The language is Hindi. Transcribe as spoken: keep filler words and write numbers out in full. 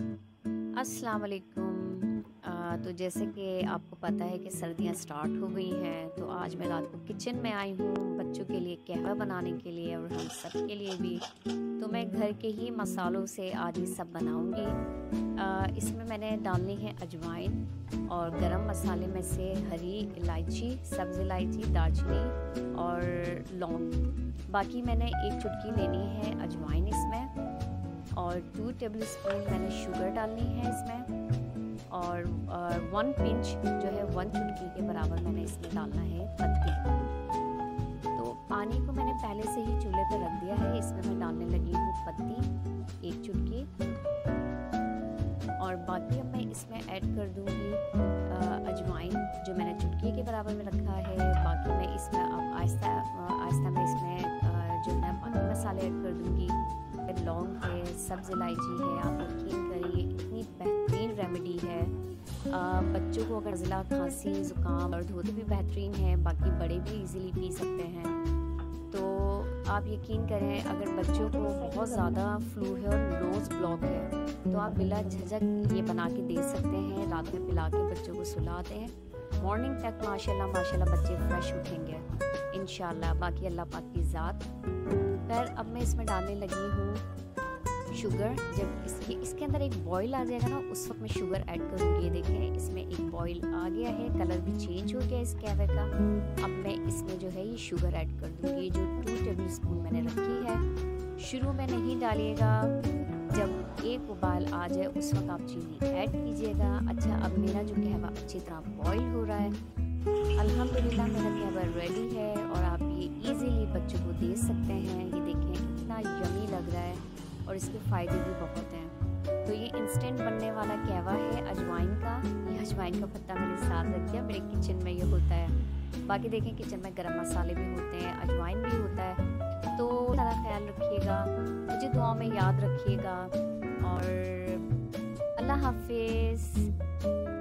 अस्सलाम वालेकुम। अ, तो जैसे कि आपको पता है कि सर्दियां स्टार्ट हो गई हैं, तो आज मैं रात को किचन में आई हूँ बच्चों के लिए कहवा बनाने के लिए और हम सब के लिए भी। तो मैं घर के ही मसालों से आज ये सब बनाऊँगी। अ, इसमें मैंने डालनी है अजवाइन और गरम मसाले में से हरी इलायची, सब्ज़ इलायची, दालचीनी और लौंग। बाकी मैंने एक चुटकी लेनी है अजवाइन इसमें और टू टेबल स्पून मैंने शुगर डालनी है इसमें और वन पिंच जो है वन चुटकी के बराबर मैंने इसमें डालना है पत्ती। तो पानी को मैंने पहले से ही चूल्हे पर रख दिया है। इसमें मैं डालने लगी हूँ पत्ती एक चुटकी और बाकी अब मैं इसमें ऐड कर दूँगी अजवाइन जो मैंने चुटकी के बराबर में रखा है। बाकी मैं इसमें अब आहिस्ता आहिस्ता मैं इसमें जो मैं बाकी मसाले ऐड कर दूँगी। लौंग है, सब्ज़ इलायची है, आप यकीन करिए इतनी बेहतरीन रेमेडी है। आ, बच्चों को अगर ज़िला खांसी ज़ुकाम और धोते भी बेहतरीन है, बाकी बड़े भी इजीली पी सकते हैं। तो आप यकीन करें अगर बच्चों को बहुत ज़्यादा फ्लू है और नोज़ ब्लॉक है तो आप बिला झिझक ये बना के दे सकते हैं। रात में पिला के बच्चों को सुलाते हैं, मॉर्निंग तक माशाल्लाह माशाल्लाह बच्चे फ्रेश उठेंगे इंशाल्लाह। बाकी अल्लाह पाक की ज़ात। फिर अब मैं इसमें डालने लगी हूँ शुगर। जब इसके इसके अंदर एक बॉईल आ जाएगा ना उस वक्त मैं शुगर ऐड करूँगी। ये देखें इसमें एक बॉईल आ गया है, कलर भी चेंज हो गया इस कहवे का। अब मैं इसमें जो है ये शुगर ऐड कर दूँगी जो टू टेबल स्पून मैंने रखी है। शुरू में नहीं डालिएगा, जब एक उबाल आ जाए उस वक्त आप चीनी ऐड कीजिएगा। अच्छा, अब मेरा जो कहवा अच्छी तरह बॉईल हो रहा है। अल्हम्दुलिल्लाह मेरा कहवा रेडी है और आप ये इजीली बच्चों को दे सकते हैं। ये देखें कितना यमी लग रहा है और इसके फ़ायदे भी बहुत हैं। तो ये इंस्टेंट बनने वाला कहवा है अजवाइन का। ये अजवाइन का पत्ता मेरे साथ रख दिया, मेरे किचन में ये होता है। बाकी देखें किचन में गरम मसाले भी होते हैं, अजवाइन भी होता है। तो ज़्यादा ख्याल रखिएगा, मुझे दुआ में याद रखिएगा और अल्लाह हाफिज़।